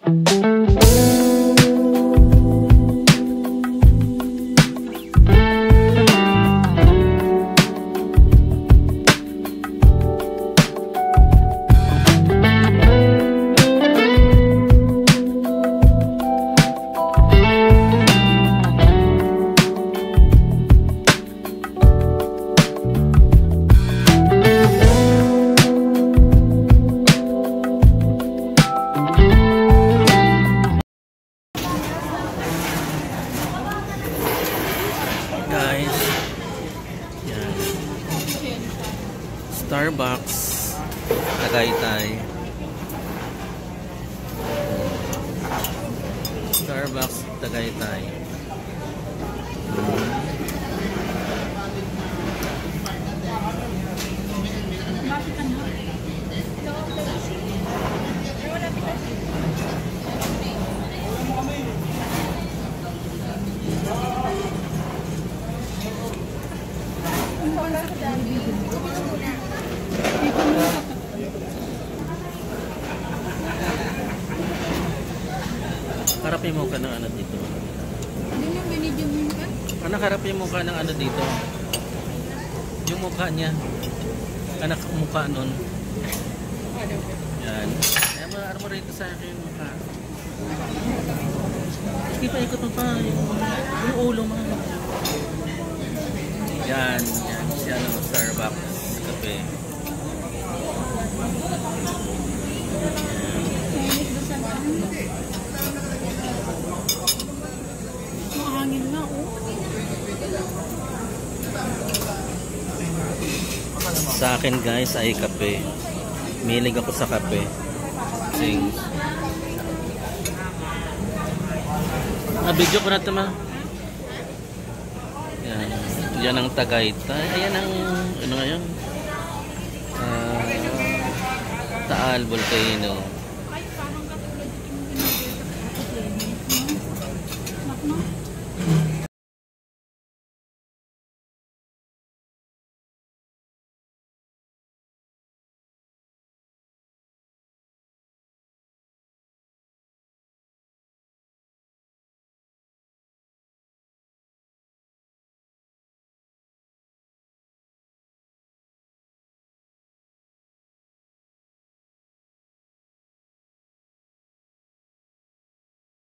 Guys, yan. Starbucks Tagaytay. Starbucks Tagaytay. Harapin mo ka ng ano dito. Hindi mo binidyo mo ka? Anak, harapin mo ka ng ano dito. Yung mukha niya. Anak, mukha nun. Yan. Ayaw mo rito sa akin yung mukha. Sige pa, ikot mo pa. Yung ulo mo. Yan. Yan. Siya ng Starbucks kape. Mahangin na, oh. Sa akin guys ay kape. Milig ako sa kape. Sing. Video ko na ito ma. Yan. Yan ang Tagaytay. Ayan ang ano ngayon? Taal Volcano.